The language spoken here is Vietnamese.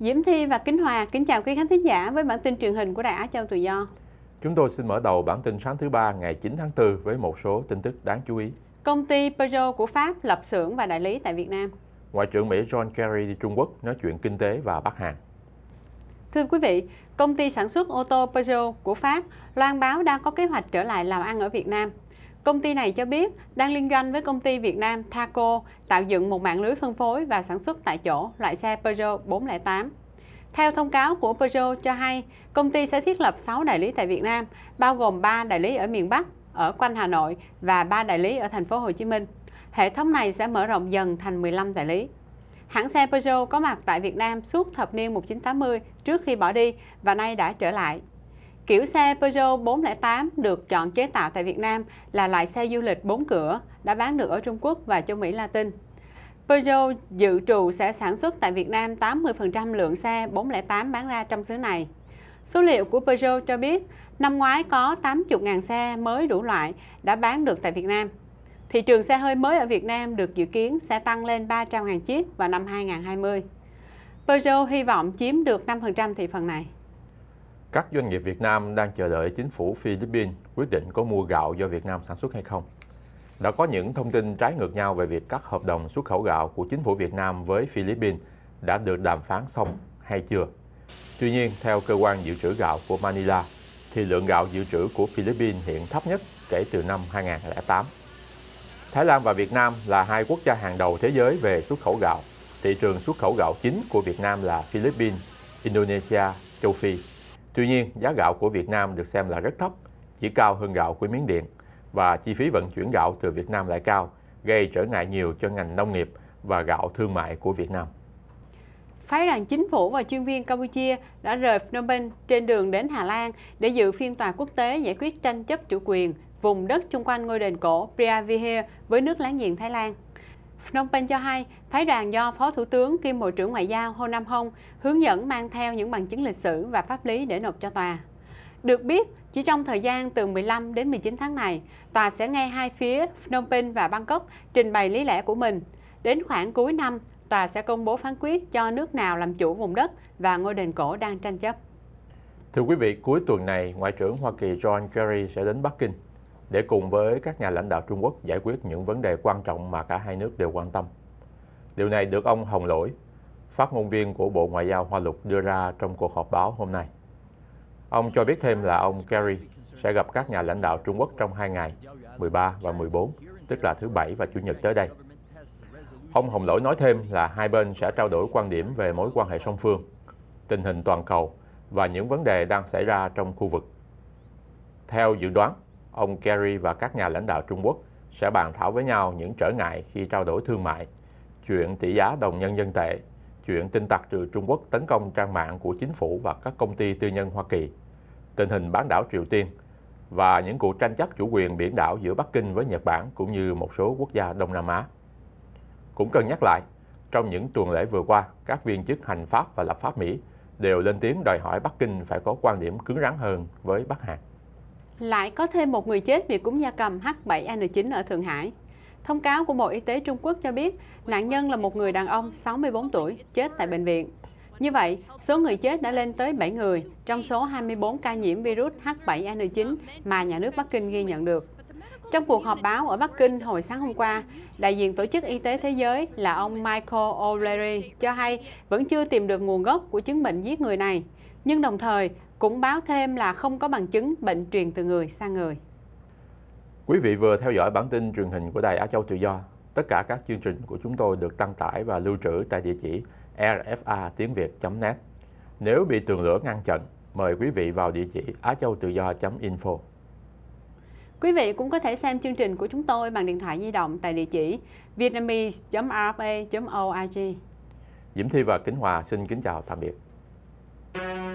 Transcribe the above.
Diễm Thi và Kính Hòa kính chào quý khán thính giả với bản tin truyền hình của Đài Á Châu Tự Do. Chúng tôi xin mở đầu bản tin sáng thứ Ba ngày 9 tháng 4 với một số tin tức đáng chú ý. Công ty Peugeot của Pháp lập xưởng và đại lý tại Việt Nam. Ngoại trưởng Mỹ John Kerry đi Trung Quốc nói chuyện kinh tế và Bắc Hàn. Thưa quý vị, công ty sản xuất ô tô Peugeot của Pháp loan báo đang có kế hoạch trở lại làm ăn ở Việt Nam. Công ty này cho biết đang liên doanh với công ty Việt Nam Thaco tạo dựng một mạng lưới phân phối và sản xuất tại chỗ loại xe Peugeot 408. Theo thông cáo của Peugeot cho hay, công ty sẽ thiết lập 6 đại lý tại Việt Nam, bao gồm 3 đại lý ở miền Bắc, ở quanh Hà Nội và 3 đại lý ở thành phố Hồ Chí Minh. Hệ thống này sẽ mở rộng dần thành 15 đại lý. Hãng xe Peugeot có mặt tại Việt Nam suốt thập niên 1980 trước khi bỏ đi và nay đã trở lại. Kiểu xe Peugeot 408 được chọn chế tạo tại Việt Nam là loại xe du lịch 4 cửa, đã bán được ở Trung Quốc và châu Mỹ Latin. Peugeot dự trù sẽ sản xuất tại Việt Nam 80% lượng xe 408 bán ra trong xứ này. Số liệu của Peugeot cho biết, năm ngoái có 80.000 xe mới đủ loại đã bán được tại Việt Nam. Thị trường xe hơi mới ở Việt Nam được dự kiến sẽ tăng lên 300.000 chiếc vào năm 2020. Peugeot hy vọng chiếm được 5% thị phần này. Các doanh nghiệp Việt Nam đang chờ đợi chính phủ Philippines quyết định có mua gạo do Việt Nam sản xuất hay không. Đã có những thông tin trái ngược nhau về việc các hợp đồng xuất khẩu gạo của chính phủ Việt Nam với Philippines đã được đàm phán xong hay chưa. Tuy nhiên, theo cơ quan dự trữ gạo của Manila, thì lượng gạo dự trữ của Philippines hiện thấp nhất kể từ năm 2008. Thái Lan và Việt Nam là hai quốc gia hàng đầu thế giới về xuất khẩu gạo. Thị trường xuất khẩu gạo chính của Việt Nam là Philippines, Indonesia, châu Phi. Tuy nhiên, giá gạo của Việt Nam được xem là rất thấp, chỉ cao hơn gạo của Miến Điện, và chi phí vận chuyển gạo từ Việt Nam lại cao, gây trở ngại nhiều cho ngành nông nghiệp và gạo thương mại của Việt Nam. Phái đoàn chính phủ và chuyên viên Campuchia đã rời Phnom Penh trên đường đến Hà Lan để dự phiên tòa quốc tế giải quyết tranh chấp chủ quyền vùng đất chung quanh ngôi đền cổ Preah Vihear với nước láng giềng Thái Lan. Phnom Penh cho hay, phái đoàn do Phó Thủ tướng kiêm Bộ trưởng Ngoại giao Hồ Nam Hong hướng dẫn mang theo những bằng chứng lịch sử và pháp lý để nộp cho tòa. Được biết, chỉ trong thời gian từ 15 đến 19 tháng này, tòa sẽ nghe hai phía Phnom Penh và Bangkok trình bày lý lẽ của mình. Đến khoảng cuối năm, tòa sẽ công bố phán quyết cho nước nào làm chủ vùng đất và ngôi đền cổ đang tranh chấp. Thưa quý vị, cuối tuần này, Ngoại trưởng Hoa Kỳ John Kerry sẽ đến Bắc Kinh để cùng với các nhà lãnh đạo Trung Quốc giải quyết những vấn đề quan trọng mà cả hai nước đều quan tâm. Điều này được ông Hồng Lỗi, phát ngôn viên của Bộ Ngoại giao Hoa Lục đưa ra trong cuộc họp báo hôm nay. Ông cho biết thêm là ông Kerry sẽ gặp các nhà lãnh đạo Trung Quốc trong 2 ngày, 13 và 14, tức là thứ Bảy và Chủ nhật tới đây. Ông Hồng Lỗi nói thêm là hai bên sẽ trao đổi quan điểm về mối quan hệ song phương, tình hình toàn cầu và những vấn đề đang xảy ra trong khu vực. Theo dự đoán, ông Kerry và các nhà lãnh đạo Trung Quốc sẽ bàn thảo với nhau những trở ngại khi trao đổi thương mại, chuyện tỷ giá đồng nhân dân tệ, chuyện tin tặc từ Trung Quốc tấn công trang mạng của chính phủ và các công ty tư nhân Hoa Kỳ, tình hình bán đảo Triều Tiên và những cuộc tranh chấp chủ quyền biển đảo giữa Bắc Kinh với Nhật Bản cũng như một số quốc gia Đông Nam Á. Cũng cần nhắc lại, trong những tuần lễ vừa qua, các viên chức hành pháp và lập pháp Mỹ đều lên tiếng đòi hỏi Bắc Kinh phải có quan điểm cứng rắn hơn với Bắc Hàn. Lại có thêm một người chết vì cúm gia cầm H7N9 ở Thượng Hải. Thông cáo của Bộ Y tế Trung Quốc cho biết nạn nhân là một người đàn ông 64 tuổi chết tại bệnh viện. Như vậy, số người chết đã lên tới 7 người trong số 24 ca nhiễm virus H7N9 mà nhà nước Bắc Kinh ghi nhận được. Trong cuộc họp báo ở Bắc Kinh hồi sáng hôm qua, đại diện Tổ chức Y tế Thế giới là ông Michael O'Leary cho hay vẫn chưa tìm được nguồn gốc của chứng bệnh giết người này, nhưng đồng thời cũng báo thêm là không có bằng chứng bệnh truyền từ người sang người. Quý vị vừa theo dõi bản tin truyền hình của Đài Á Châu Tự Do. Tất cả các chương trình của chúng tôi được đăng tải và lưu trữ tại địa chỉ rfa.tiếng.việt.net. Nếu bị tường lửa ngăn chặn, mời quý vị vào địa chỉ achauteudo.info. Quý vị cũng có thể xem chương trình của chúng tôi bằng điện thoại di động tại địa chỉ vietnamese.rfa.org. Diễm Thi và Kính Hòa xin kính chào tạm biệt.